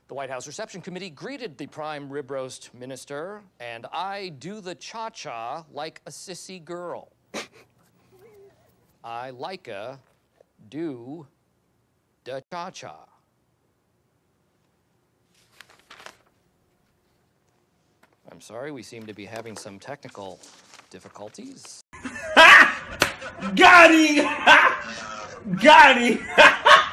The White House Reception Committee greeted the prime rib roast minister, and I do the cha-cha like a sissy girl. I like-a do the cha-cha. I'm sorry, we seem to be having some technical difficulties. Got him! Got him!